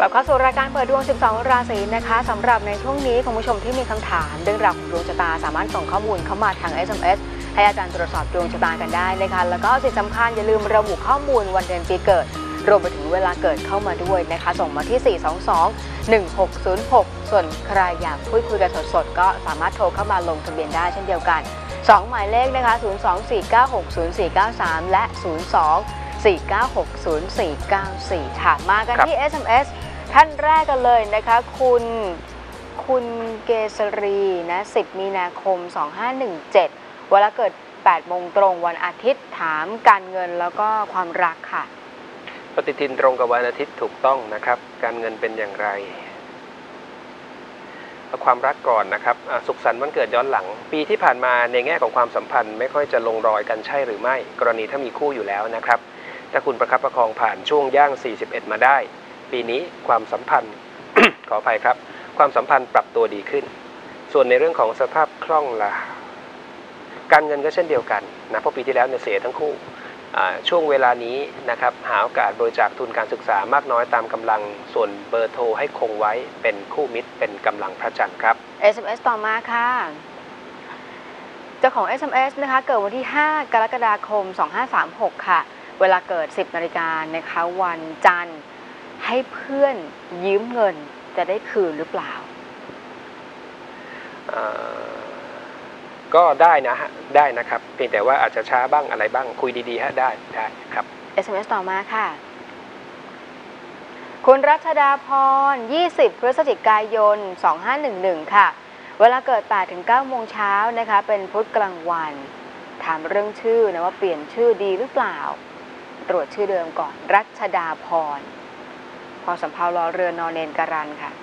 ลับเข้าสู่รายการเปิดดวง 12 ราศีนะคะสำหรับในช่วงนี้คุณผู้ชมที่มีคำถามเรื่องราวของดวงชะตาสามารถส่งข้อมูลเข้ามาทาง SMS ให้อาจารย์ตรวจสอบดวงชะตากันได้นะคะแล้วก็สิ่งสำคัญอย่าลืมระบุข้อมูลวันเดือนปีเกิดรวมไปถึงเวลาเกิดเข้ามาด้วยนะคะส่งมาที่ 422-1606 ส่วนใครอยากพูดคุยกันสดๆก็สามารถโทรเข้ามาลงทะเบียนได้เช่นเดียวกัน2หมายเลขนะคะ024960493และ02-4960494ค่ะมากันที่ SMS ท่านแรกกันเลยนะคะคุณเกษรีนะ10มีนาคม2517เวลาเกิด8โมงตรงวันอาทิตย์ถามการเงินแล้วก็ความรักค่ะปฏิทินตรงกับวันอาทิตย์ถูกต้องนะครับการเงินเป็นอย่างไรความรักก่อนนะครับสุขสันต์วันเกิดย้อนหลังปีที่ผ่านมาในแง่ของความสัมพันธ์ไม่ค่อยจะลงรอยกันใช่หรือไม่กรณีถ้ามีคู่อยู่แล้วนะครับถ้าคุณประคับประคองผ่านช่วงย่าง41มาได้ปีนี้ความสัมพันธ์ ขออภัยครับความสัมพันธ์ปรับตัวดีขึ้นส่วนในเรื่องของสภาพคล่องล่ะการเงินก็เช่นเดียวกันนะเพราะปีที่แล้วเนี่ยเสียทั้งคู่ช่วงเวลานี้นะครับหาโอกาสบริจาคทุนการศึกษามากน้อยตามกำลังส่วนเบอร์โทรให้คงไว้เป็นคู่มิตรเป็นกำลังพระจันทร์ครับ SMS ต่อมาค่ะเจ้าของ SMS นะคะเกิดวันที่5กรกฎาคม2536ค่ะเวลาเกิด10 นาฬิกานะคะวันจันทร์ให้เพื่อนยืมเงินจะได้คืนหรือเปล่าก็ได้นะฮะได้นะครับเพียงแต่ว่าอาจจะช้าบ้างอะไรบ้างคุยดีๆฮะได้ครับ SMS ต่อมาค่ะคุณรัชดาพร20 พฤศจิกายน2511ค่ะเวลาเกิด 8-9 โมงเช้านะคะเป็นพุธกลางวันถามเรื่องชื่อนะว่าเปลี่ยนชื่อดีหรือเปล่าตรวจชื่อเดิมก่อนรัชดาพรพอสำเภารอเรือนอนเนนการันค่ะ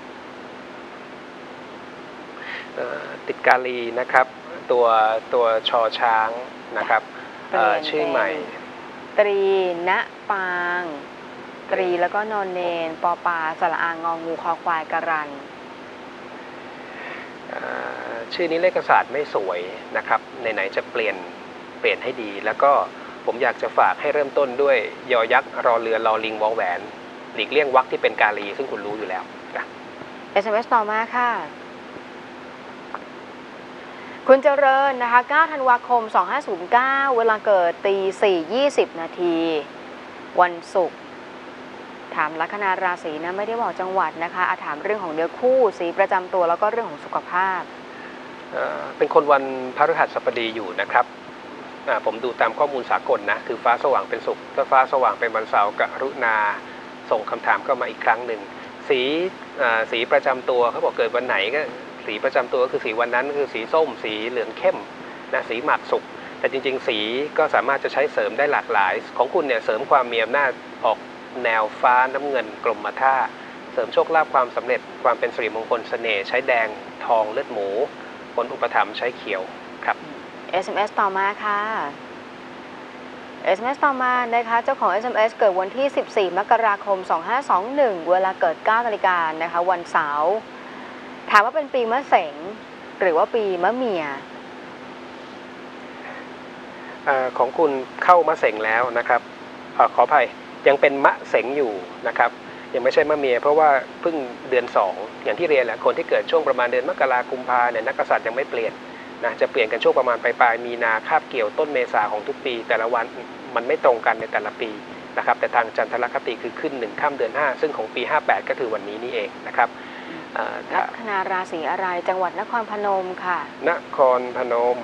ติดกาลีนะครับตัวชอช้างนะครับชื่อใหม่ตรีณปางตรีแล้วก็นอนเนนปอปาสระอางองูคอควายการันชื่อนี้เลขศาสตร์ไม่สวยนะครับไหนๆจะเปลี่ยนให้ดีแล้วก็ผมอยากจะฝากให้เริ่มต้นด้วยยอยักษ์รอเรือรอลิงวอแหวนหลีกเลี่ยงวรรคที่เป็นกาลีซึ่งคุณรู้อยู่แล้วนะ SMS ต่อมาค่ะคุณเจริญนะคะ9 ธันวาคม2509เวลาเกิดตี 4:20 นาทีวันศุกร์ถามลัคนาราศีนะไม่ได้บอกจังหวัดนะคะถามเรื่องของเนื้อคู่สีประจำตัวแล้วก็เรื่องของสุขภาพเป็นคนวันพฤหัสบดีอยู่นะครับผมดูตามข้อมูลสากลนะคือฟ้าสว่างเป็นศุกร์ถ้าฟ้าสว่างเป็นวันเสาร์กรุณาส่งคำถามเข้ามาอีกครั้งหนึ่งสีประจำตัวเขาบอกเกิดวันไหนก็สีประจำตัวก็คือสีวันนั้นคือสีส้มสีเหลืองเข้มนะสีหมากสุกแต่จริงๆสีก็สามารถจะใช้เสริมได้หลากหลายของคุณเนี่ยเสริมความมีอำนาจออกแนวฟ้าน้ำเงินกรมท่าเสริมโชคลาภความสำเร็จความเป็นสิริมงคลเสน่ห์ใช้แดงทองเลือดหมูผลอุปถัมภ์ใช้เขียวครับ SMS ต่อมาค่ะ SMS ต่อมานะคะเจ้าของ SMS เกิดวันที่ 14 มกราคม2521เวลาเกิด 9 นาฬิกานะคะวันเสาร์ถามว่าเป็นปีมะเสงหรือว่าปีมะเมียของคุณเข้ามะเสงแล้วนะครับขออภัยยังเป็นมะเสงอยู่นะครับยังไม่ใช่มะเมียเพราะว่าเพิ่งเดือน2อย่างที่เรียนแหละคนที่เกิดช่วงประมาณเดือนมกราคมกุมภาเนี่ยนักกษัตริย์ยังไม่เปลี่ยนนะจะเปลี่ยนกันช่วงประมาณปลายมีนาคาบเกี่ยวต้นเมษาของทุกปีแต่ละวันมันไม่ตรงกันในแต่ละปีนะครับแต่ทางจันทรคติคือขึ้น1ค่ำเดือน5ซึ่งของปี58ก็คือวันนี้นี่เองนะครับลัคนาราศีอะไรจังหวัดนครพนมค่ะนครพนม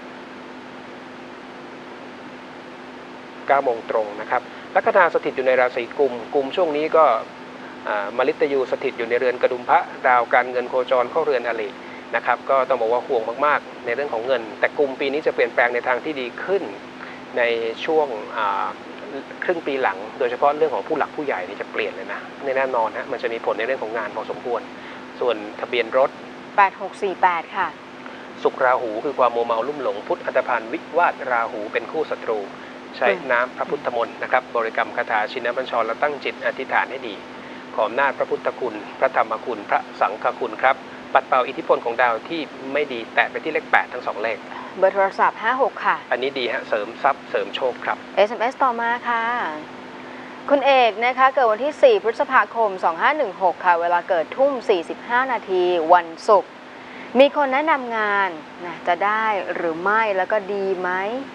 9 โมงตรงนะครับลัคนาสถิตอยู่ในราศีกุมช่วงนี้ก็มฤตยูสถิตอยู่ในเรือนกระดุมพระดาวการเงินโคจรเข้าเรือนอรินะครับก็ต้องบอกว่าห่วงมากๆในเรื่องของเงินแต่กุมปีนี้จะเปลี่ยนแปลงในทางที่ดีขึ้นในช่วงครึ่งปีหลังโดยเฉพาะเรื่องของผู้หลักผู้ใหญ่นี่จะเปลี่ยนเลยนะแน่นอนฮะมันจะมีผลในเรื่องของงานพอสมควรส่วนทะเบียนรถ 8648ค่ะสุขราหูคือความโมเมาลุ่มหลงพุทธอัตภานวิวาทราหูเป็นคู่ศัตรูใช้น้ำพระพุทธมนต์นะครับบริกรรมคาถาชินบัญชรและตั้งจิตอธิษฐานให้ดีขออำนาจพระพุทธคุณพระธรรมคุณพระสังฆคุณครับปัดเป่าอิทธิพลของดาวที่ไม่ดีแตะไปที่เลข8ทั้ง2เลขเบอร์โทรศัพท์56ค่ะอันนี้ดีฮะเสริมทรัพย์เสริมโชคครับ SMS ต่อมาค่ะคุณเอกนะคะเกิดวันที่ 4 พฤษภาคม 2516 ค่ะเวลาเกิดทุ่ม 45 นาทีวันศุกร์มีคนแนะนำงานนะจะได้หรือไม่แล้วก็ดีไหม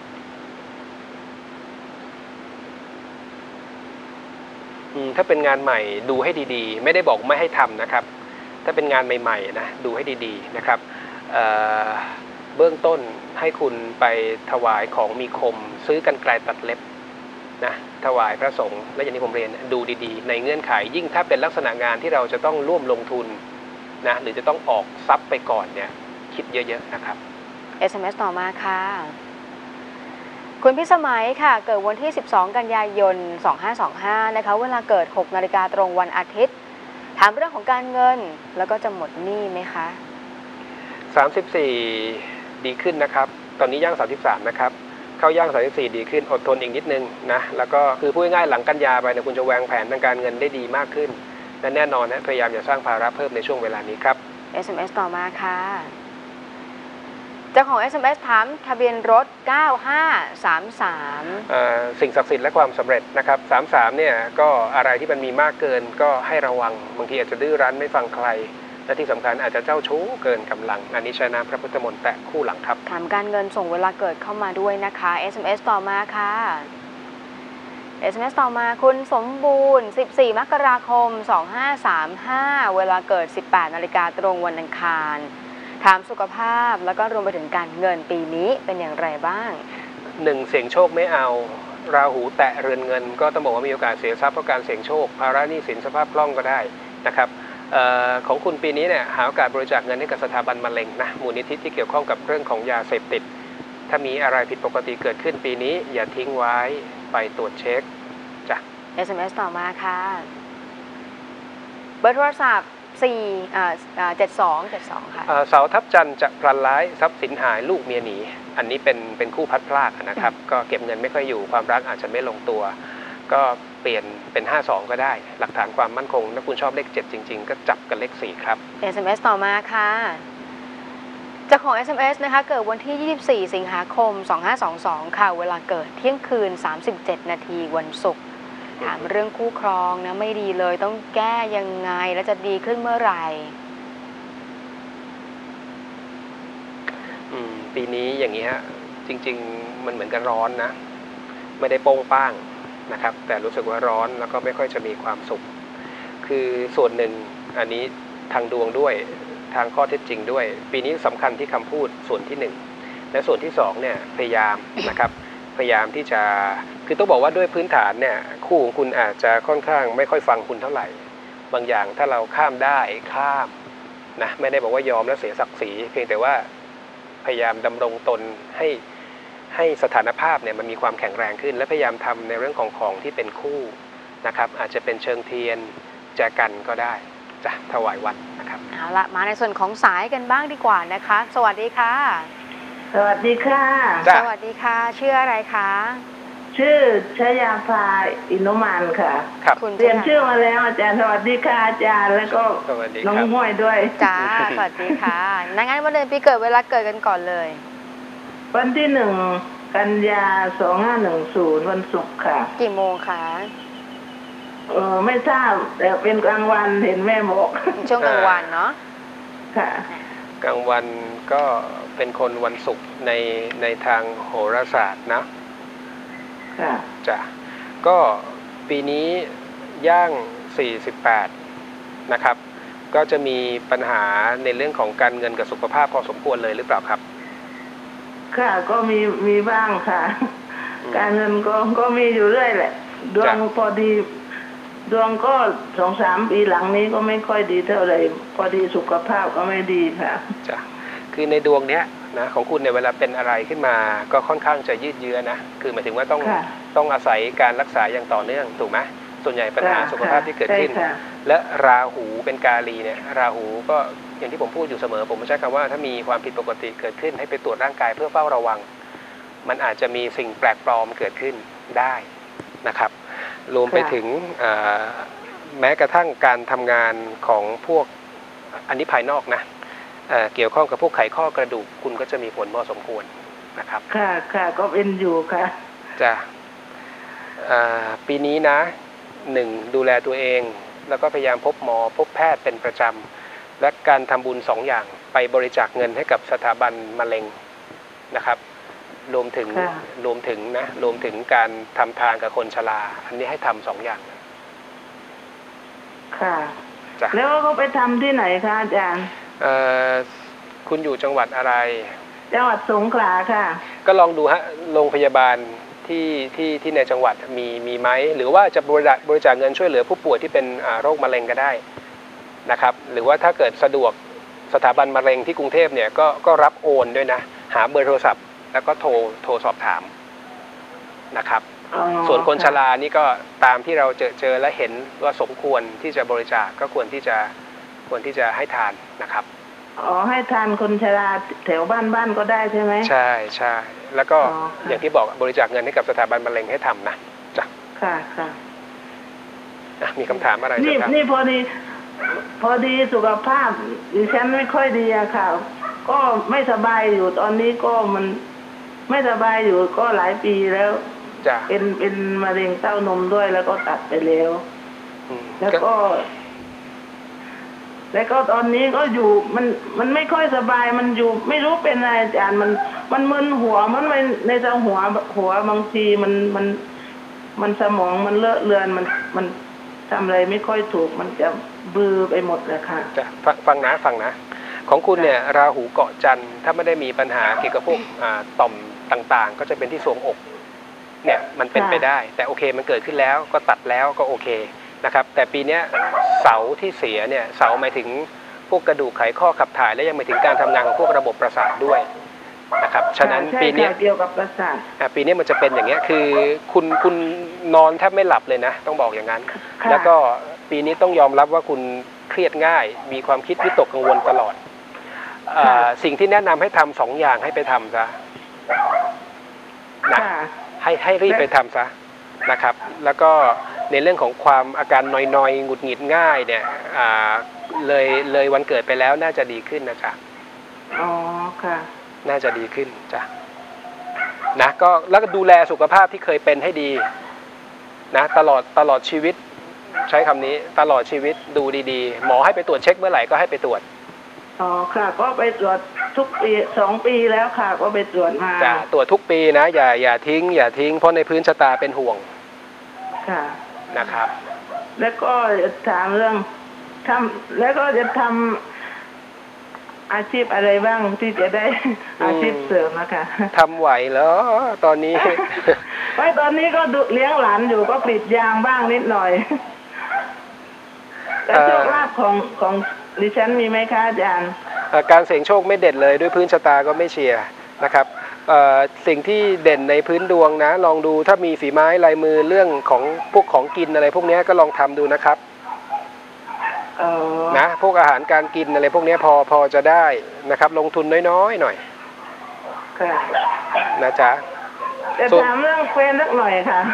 ถ้าเป็นงานใหม่ดูให้ดีๆไม่ได้บอกไม่ให้ทำนะครับถ้าเป็นงานใหม่ๆนะดูให้ดีๆนะครับเบื้องต้นให้คุณไปถวายของมีคมซื้อกรรไกรตัดเล็บนะถวายพระสงฆ์และอย่างที่ผมเรียนดูดีๆในเงื่อนไขยิ่งถ้าเป็นลักษณะงานที่เราจะต้องร่วมลงทุนนะหรือจะต้องออกทรัพย์ไปก่อนเนี่ยคิดเยอะๆนะครับ SMS ต่อมาค่ะคุณพิสมัยค่ะเกิดวันที่ 12 กันยายน 2525 นะคะเวลาเกิด 6 นาฬิกาตรงวันอาทิตย์ถามเรื่องของการเงินแล้วก็จะหมดหนี้ไหมคะ 34ดีขึ้นนะครับตอนนี้ย่าง33นะครับเข้าย่าง34ดีขึ้นอดทนอีกนิดนึงนะแล้วก็คือพูดง่ายๆหลังกันยาไปเนี่ยคุณจะวางแผนทางการเงินได้ดีมากขึ้นและแน่นอนนะพยายามอย่าสร้างภาระเพิ่มในช่วงเวลานี้ครับ SMS ต่อมาค่ะเจ้าของ SMS ถามทะเบียนรถ 9533 สิ่งศักดิ์สิทธิ์และความสำเร็จนะครับ33เนี่ยก็อะไรที่มันมีมากเกินก็ให้ระวังบางทีอาจจะดื้อรั้นไม่ฟังใครและที่สำคัญอาจจะเจ้าชู้เกินกำลังอันนี้ใช้น้ำพระพุทธมนต์แตะคู่หลังครับถามการเงินส่งเวลาเกิดเข้ามาด้วยนะคะ SMS ต่อมาค่ะ SMS ต่อมาคุณสมบูรณ์14 มกราคม 2535 เวลาเกิด 18 นาฬิกาตรงวันอังคารถามสุขภาพแล้วก็รวมไปถึงการเงินปีนี้เป็นอย่างไรบ้าง 1เสี่ยงโชคไม่เอาราหูแตะเรือนเงินก็ต้องบอกว่ามีโอกาสเสียทรัพย์เพราะการเสี่ยงโชคภาระหนี้สินสภาพคล่องก็ได้นะครับของคุณปีนี้เนี่ยหาโอกาสบริจาคเงินให้กับสถาบันมะเร็งนะมูลนิธิที่เกี่ยวข้องกับเรื่องของยาเสพติดถ้ามีอะไรผิดปกติเกิดขึ้นปีนี้อย่าทิ้งไว้ไปตรวจเช็คจ้ะ SMS ต่อมาค่ะเบอร์โทรศัพท์7272ค่ะเสาทับจันทร์จะพลันร้ายทรัพย์สินหายลูกเมียหนีอันนี้เป็นคู่พัดพลาดนะครับก็เก็บเงินไม่ค่อยอยู่ความรักอาจจะไม่ลงตัวก็เปลี่ยนเป็น52ก็ได้หลักฐานความมั่นคงถ้าคุณชอบเลข7จริงๆก็จับกับเลข4ครับ SMS ต่อมาค่ะเจ้าของ SMS นะคะเกิดวันที่ 24 สิงหาคม 2522 ค่ะเวลาเกิดเที่ยงคืน 37 นาทีวันศุกร์ถามเรื่องคู่ครองนะไม่ดีเลยต้องแก้ยังไงและจะดีขึ้นเมื่อไหร่ปีนี้อย่างนี้ฮะจริงๆมันเหมือนกันร้อนนะไม่ได้โป้งป้างนะครับแต่รู้สึกว่าร้อนแล้วก็ไม่ค่อยจะมีความสุขคือส่วนหนึ่งอันนี้ทางดวงด้วยทางข้อเท็จจริงด้วยปีนี้สำคัญที่คำพูดส่วนที่1และส่วนที่2เนี่ยพยายามนะครับพยายามที่จะคือต้องบอกว่าด้วยพื้นฐานเนี่ยคู่ของคุณอาจจะค่อนข้างไม่ค่อยฟังคุณเท่าไหร่บางอย่างถ้าเราข้ามได้ข้ามนะไม่ได้บอกว่ายอมแล้วเสียศักดิ์ศรีเพียงแต่ว่าพยายามดำรงตนให้สถานภาพเนี่ยมันมีความแข็งแรงขึ้นและพยายามทำในเรื่องของที่เป็นคู่นะครับอาจจะเป็นเชิงเทียนแจกันก็ได้จะถวายวัดนะครับเอาละมาในส่วนของสายกันบ้างดีกว่านะคะสวัสดีค่ะสวัสดีค่ะสวัสดีค่ะชื่ออะไรคะชื่อชยาภาอินุมานค่ะครับเรียนชื่อมาแล้วอาจารย์สวัสดีค่ะอาจารย์แล้วก็น้องห้วยด้วยจ้าสวัสดีค่ะงั้นวันเดือนปีเกิดเวลาเกิดกันก่อนเลยวันที่1 กันยา 2510วันศุกร์ค่ะกี่โมงคะไม่ทราบแต่เป็นกลางวันเห็นแม่บอกช่วงกลางวันเนาะค่ะกลางวันก็เป็นคนวันศุกร์ในทางโหราศาสตร์นะค่ะจ้ะก็ปีนี้ย่าง48นะครับก็จะมีปัญหาในเรื่องของการเงินกับสุขภาพพอสมควรเลยหรือเปล่าครับค่ะก็มีบ้างค่ะการเงินก็มีอยู่เรื่อยแหละดวงพอดีดวงก็ 2-3 ปีหลังนี้ก็ไม่ค่อยดีเท่าไหร่พอดีสุขภาพก็ไม่ดีค่ะจ้ะคือในดวงเนี้ยนะของคุณในเวลาเป็นอะไรขึ้นมาก็ค่อนข้างจะยืดเยื้อนะคือหมายถึงว่าต้องอาศัยการรักษาอย่างต่อเนื่องถูกไหมส่วนใหญ่ปัญหาสุขภาพที่เกิดขึ้นและราหูเป็นกาลีเนี่ยราหูก็อย่างที่ผมพูดอยู่เสมอผมใช้คำว่าถ้ามีความผิดปกติเกิดขึ้นให้ไปตรวจร่างกายเพื่อเฝ้าระวังมันอาจจะมีสิ่งแปลกปลอมเกิดขึ้นได้นะครับรวมไปถึงแม้กระทั่งการทำงานของพวกอันนี้ภายนอกนะเกี่ยวข้องกับพวกไขข้อกระดูกคุณก็จะมีผลพอสมควรนะครับค่ะก็เป็นอยู่ค่ะจ้ะปีนี้นะ 1. ดูแลตัวเองแล้วก็พยายามพบหมอพบแพทย์เป็นประจำและการทำบุญ2 อย่างไปบริจาคเงินให้กับสถาบันมะเร็งนะครับรวมถึงการทำทานกับคนชราอันนี้ให้ทำ2 อย่างค่ะแล้วก็ไปทำที่ไหนคะอาจารย์คุณอยู่จังหวัดอะไรจังหวัดสงขลาค่ะก็ลองดูฮะโรงพยาบาลที่ในจังหวัดมีไหมหรือว่าจะบริจาคเงินช่วยเหลือผู้ป่วยที่เป็นโรคมะเร็งก็ได้นะครับหรือว่าถ้าเกิดสะดวกสถาบันมะเร็งที่กรุงเทพเนี่ยก็รับโอนด้วยนะหาเบอร์โทรศัพท์แล้วก็โทรสอบถามนะครับส่วนคนชรานี่ก็ตามที่เราเจอและเห็นว่าสมควรที่จะบริจาคก็ควรที่จะให้ทานนะครับให้ทานคนชราแถวบ้านก็ได้ใช่ไหมใช่แล้วก็อย่างที่บอกบริจาคเงินให้กับสถาบันมะเร็งให้ทำนะจ้ะค่ะมีคำถามอะไรนี่พอดีสุขภาพดิฉันไม่ค่อยดีอะค่ะก็ไม่สบายอยู่ตอนนี้ก็มันไม่สบายอยู่ก็หลายปีแล้วเป็นมะเร็งเต้านมด้วยแล้วก็ตัดไปแล้วแล้วก็ตอนนี้ก็อยู่มันไม่ค่อยสบายมันอยู่ไม่รู้เป็นอะไรอาจารย์มันมึนหัวมันในสมองหัวบางทีมันสมองมันเลอะเลือนมันทำอะไรไม่ค่อยถูกมันจะบือไปหมดเลยค่ะจะฟังนะของคุณเนี่ยราหูเกาะจันทร์ถ้าไม่ได้มีปัญหาเกี่ยวกับพวกต่อมต่างๆก็จะเป็นที่ทรวงอกเนี่ยมันเป็นไปได้แต่โอเคมันเกิดขึ้นแล้วก็ตัดแล้วก็โอเคนะครับแต่ปีนี้เสาที่เสียเนี่ยเสาหมายถึงพวกกระดูกไขข้อขับถ่ายและยังหมายถึงการทำงานของพวกระบบประสาทด้วยนะครับฉะนั้นปีนี้เกี่ยวกับประสาทปีนี้มันจะเป็นอย่างเงี้ยคือคุณนอนแทบไม่หลับเลยนะต้องบอกอย่างนั้นแล้วก็ปีนี้ต้องยอมรับว่าคุณเครียดง่ายมีความคิดวิตกกังวลตลอดสิ่งที่แนะนำให้ทำ2 อย่างให้ไปทำซะนะให้รีบไปทำซะนะครับแล้วก็ในเรื่องของความอาการนอยหงุดหงิดง่ายเนี่ยเลยวันเกิดไปแล้วน่าจะดีขึ้นนะจ๊ะอ๋อค่ะน่าจะดีขึ้นจ้ะนะก็แล้วก็ดูแลสุขภาพที่เคยเป็นให้ดีนะตลอดชีวิตใช้คำนี้ตลอดชีวิตดูดีๆหมอให้ไปตรวจเช็คเมื่อไหร่ก็ให้ไปตรวจอ๋อค่ะก็ไปตรวจทุกปี2 ปีแล้วค่ะก็ไปตรวจมาจ้ะตรวจทุกปีนะอย่าทิ้งเพราะในพื้นชะตาเป็นห่วงค่ะนะครับแล้วก็จะถามเรื่องแล้วก็จะทำอาชีพอะไรบ้างที่จะได้อาชีพเสริมนะคะทำไหวแล้วตอนนี้ตอนนี้ก็เลี้ยงหลานอยู่ก็กรีดยางบ้างนิดหน่อยแล้วโชคลาภของดิฉันมีไหมคะอาจารย์การเสี่ยงโชคไม่เด่นเลยด้วยพื้นชะตาก็ไม่เชียร์นะครับสิ่งที่เด่นในพื้นดวงนะลองดูถ้ามีฝีไม้ลายมือเรื่องของพวกของกินอะไรพวกนี้ก็ลองทำดูนะครับนะพวกอาหารการกินอะไรพวกนี้พอจะได้นะครับลงทุนน้อยๆหน่อยนะจ๊ะจะถามเรื่องแฟนสักหน่อยค่ะ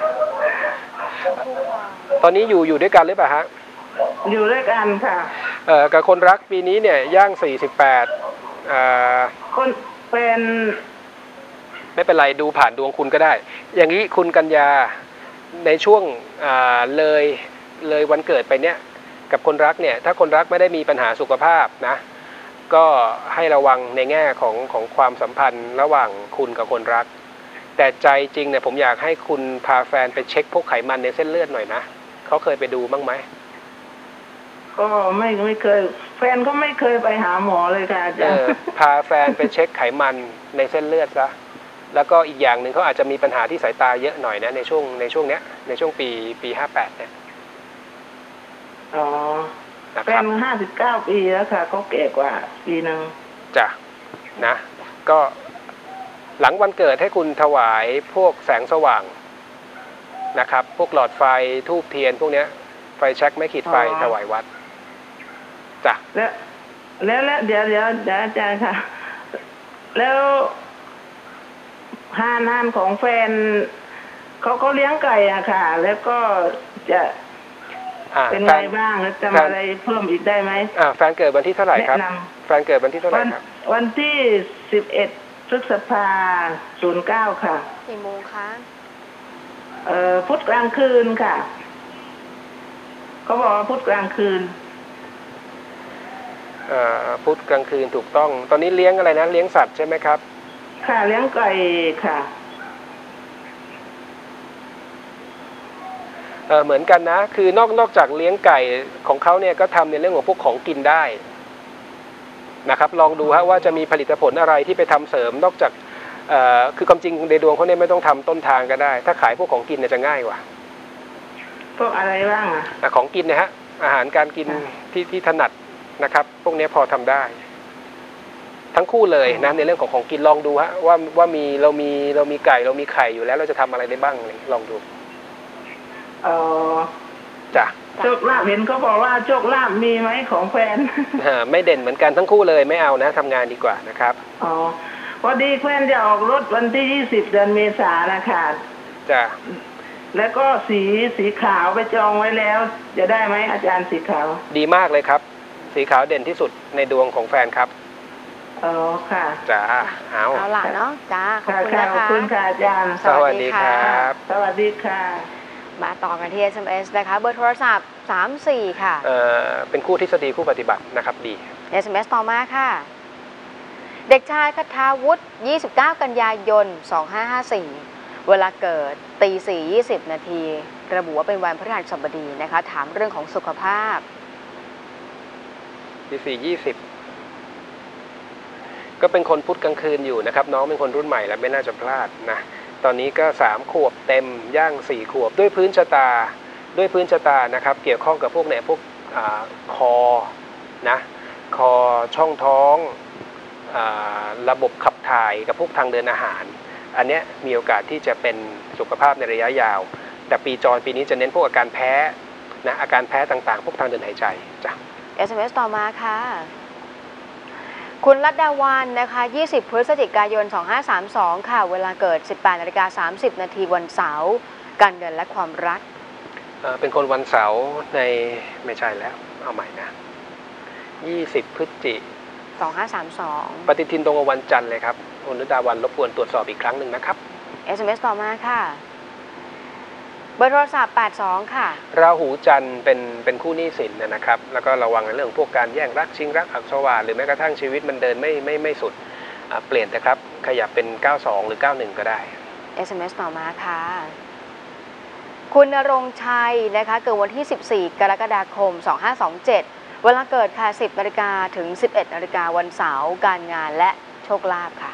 ตอนนี้อยู่ด้วยกันหรือเปล่าฮะอยู่ด้วยกันค่ะกับคนรักปีนี้เนี่ยย่าง48 คนเป็นไม่เป็นไรดูผ่านดวงคุณก็ได้อย่างนี้คุณกัญญาในช่วงเลยวันเกิดไปเนี่ยกับคนรักเนี่ยถ้าคนรักไม่ได้มีปัญหาสุขภาพนะก็ให้ระวังในแง่ของความสัมพันธ์ระหว่างคุณกับคนรักแต่ใจจริงเนี่ยผมอยากให้คุณพาแฟนไปเช็คพวกไขมันในเส้นเลือดหน่อยนะเขาเคยไปดูบ้างไหมก็ไม่เคยแฟนก็ไม่เคยไปหาหมอเลยค่ะอาจารย์พาแฟนไปเช็คไขมันในเส้นเลือดซะแล้วก็อีกอย่างหนึ่งเขาอาจจะมีปัญหาที่สายตาเยอะหน่อยนะในช่วงเนี้ยในช่วงปี58เนี่ยอ๋อแฟน59 ปีแล้วค่ะเขาแก่กว่าปีนึงจ้ะนะก็หลังวันเกิดให้คุณถวายพวกแสงสว่างนะครับพวกหลอดไฟธูปเทียนพวกเนี้ยไฟแช็กไม่ขีดไฟถวายวัดจ้ะแล้วเดี๋ยวอาจารย์ค่ะแล้วห้านของแฟนเขาเลี้ยงไก่อะค่ะแล้วก็จะเป็นไงบ้างจะมาอะไรเพิ่มอีกได้ไหมแฟนเกิดวันที่เท่าไหร่ครับแฟนเกิดวันที่เท่าไหร่ครับวันที่11 พฤษภาคม09ค่ะกี่โมงคะพุธกลางคืนค่ะเขาบอกว่าพุธกลางคืนพุธกลางคืนถูกต้องตอนนี้เลี้ยงอะไรนะเลี้ยงสัตว์ใช่ไหมครับค่ะเลี้ยงไก่ค่ะเหมือนกันนะคือนอกจากเลี้ยงไก่ของเขาเนี่ยก็ทำในเรื่องของพวกของกินได้นะครับลองดูฮะว่าจะมีผลิตผลอะไรที่ไปทำเสริมนอกจากคือความจริงในดวงเขาเนี่ยไม่ต้องทำต้นทางก็ได้ถ้าขายพวกของกินเนี่ยจะง่ายกว่าพวกอะไรบ้างของกินนะฮะอาหารการกินที่ถนัดนะครับพวกนี้พอทำได้ทั้งคู่เลยนะในเรื่องของกินลองดูฮะว่าเรามีไก่เรามีไข่อยู่แล้วเราจะทำอะไรได้บ้างลองดูจ้ะโชคลาภเห็นเขาบอกว่าโชคลาภมีไหมของแฟนไม่เด่นเหมือนกันทั้งคู่เลยไม่เอานะทำงานดีกว่านะครับอ๋อพอดีแฟนจะออกรถวันที่20เดือนเมษายนนะคะจ้ะแล้วก็สีขาวไปจองไว้แล้วจะได้ไหมอาจารย์สีขาวดีมากเลยครับสีขาวเด่นที่สุดในดวงของแฟนครับอ๋อค่ะจ้าเอาล่ะเนาะจ้าขอบคุณนะคะขอบคุณค่ะอาจารย์สวัสดีครับสวัสดีค่ะมาต่อกันที่ SMS นะคะเบอร์โทรศัพท์34ค่ะเป็นคู่ทฤษฎีคู่ปฏิบัตินะครับดี SMS ต่อมาค่ะเด็กชายคทาวุฒิ29 กันยายน 2554เวลาเกิดตี 4:20 นาทีระบุว่าเป็นวันพฤหัสบดีนะคะถามเรื่องของสุขภาพตี 4:20ก็เป็นคนพุธกลางคืนอยู่นะครับน้องเป็นคนรุ่นใหม่แล้วไม่น่าจะพลาดนะตอนนี้ก็3 ขวบเต็มย่าง4 ขวบด้วยพื้นชะตานะครับเกี่ยวข้องกับพวกเนี่ยพวกคอนะคอช่องท้องระบบขับถ่ายกับพวกทางเดินอาหารอันนี้มีโอกาสที่จะเป็นสุขภาพในระยะยาวแต่ปีจรปีนี้จะเน้นพวกอาการแพ้นะอาการแพ้ต่างๆพวกทางเดินหายใจจ้ะ SMS ต่อมาค่ะคุณรัตดาวันนะคะ20 พฤศจิกายน 2532ค่ะเวลาเกิด 18:30 นาทีวันเสาร์การเงินและความรักเป็นคนวันเสาร์ในไม่ใช่แล้วเอาใหม่นะ20 พฤศจิ 2532 ปฏิทินตรงกับวันจันทร์เลยครับคุณรัตดาวันรบกวนตรวจสอบอีกครั้งหนึ่งนะครับ SMS ต่อมาค่ะเบอร์โทรศัพท์82ค่ะราหูจันทร์เป็นคู่หนี้สินนะครับแล้วก็ระวังในเรื่องพวกการแย่งรักชิงรักอักษรวาหรือแม้กระทั่งชีวิตมันเดินไม่สุดเปลี่ยนนะครับขยับเป็น92หรือ91ก็ได้ SMS ต่อมาค่ะคุณณรงค์ชัยนะคะเกิดวันที่14 กรกฎาคม 2527เวลาเกิดค่ะ 10 นาฬิกาถึง 11 นาฬิกาวันเสาร์การงานและโชคลาภค่ะ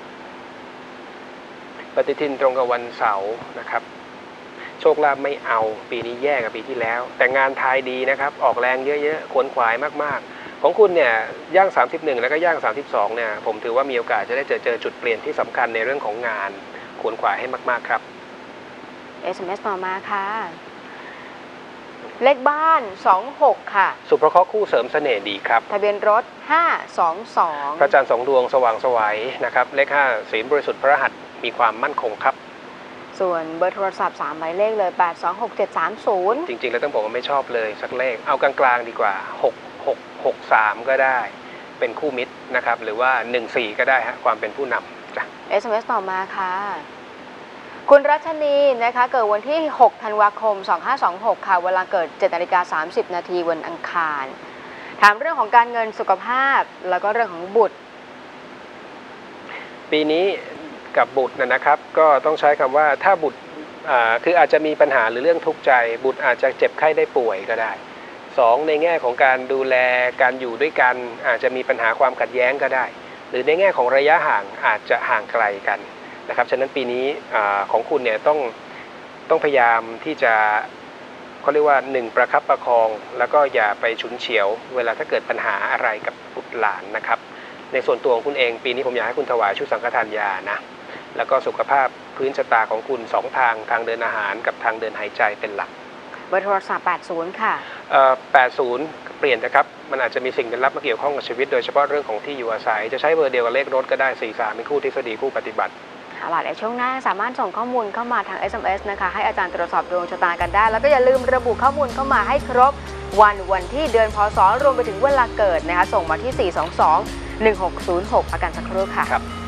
ปฏิทินตรงกับวันเสาร์นะครับโชคลาภไม่เอาปีนี้แย่กว่าปีที่แล้วแต่งานทายดีนะครับออกแรงเยอะๆขวนขวายมากๆของคุณเนี่ยย่าง31แล้วก็ย่าง32เนี่ยผมถือว่ามีโอกาสจะได้เจอจุดเปลี่ยนที่สำคัญในเรื่องของงานขวนขวายให้มากๆครับ SMS ต่อมาค่ะเลขบ้าน26ค่ะสุภเคราะห์คู่เสริมเสน่ห์ดีครับทะเบียนรถ522 พระจันทร์2 ดวงสว่างไสวนะครับเลข5ศีลบริสุทธิ์พระรหัสมีความมั่นคงครับส่วนเบอร์โทรศัพท์3 หมายเลขเลย826730 จริงๆแล้วต้องบอกว่าไม่ชอบเลยสักเลขเอากลางๆดีกว่า6663ก็ได้เป็นคู่มิตรนะครับหรือว่า14ก็ได้ฮะความเป็นผู้นำจ้ะ SMS ต่อมาค่ะคุณรัชนีนะคะเกิดวันที่6 ธันวาคม 2526ค่ะเวลาเกิด 7:30 นาทีวันอังคารถามเรื่องของการเงินสุขภาพแล้วก็เรื่องของบุตรปีนี้กับบุตรนะครับก็ต้องใช้คำว่าถ้าบุตรคืออาจจะมีปัญหาหรือเรื่องทุกข์ใจบุตรอาจจะเจ็บไข้ได้ป่วยก็ได้2ในแง่ของการดูแลการอยู่ด้วยกันอาจจะมีปัญหาความขัดแย้งก็ได้หรือในแง่ของระยะห่างอาจจะห่างไกลกันนะครับฉะนั้นปีนี้ของคุณเนี่ยต้องพยายามที่จะเขาเรียกว่า1ประคับประคองแล้วก็อย่าไปฉุนเฉียวเวลาถ้าเกิดปัญหาอะไรกับบุตรหลานนะครับในส่วนตัวของคุณเองปีนี้ผมอยากให้คุณถวายชุดสังฆทานยานะแล้วก็สุขภาพพื้นชะตาของคุณ2ทางเดินอาหารกับทางเดินหายใจเป็นหลักเบอร์โทรศัพท์80ค่ะ 80เปลี่ยนนะครับมันอาจจะมีสิ่งลึกลับมาเกี่ยวข้องกับชีวิตโดยเฉพาะเรื่องของที่อยู่อาศัยจะใช้เบอร์เดียวกับเลขรถก็ได้43เป็นคู่ทฤษฎีคู่ปฏิบัติเอาล่ะในช่วงหน้าสามารถส่งข้อมูลเข้ามาทาง SMS นะคะให้อาจารย์ตรวจสอบดวงชะตากันได้แล้วก็อย่าลืมระบุข้อมูลเข้ามาให้ครบวันที่เดือนพศรวมไปถึงเวลาเกิดนะคะส่งมาที่4221606อาการสักครู่ค่ะ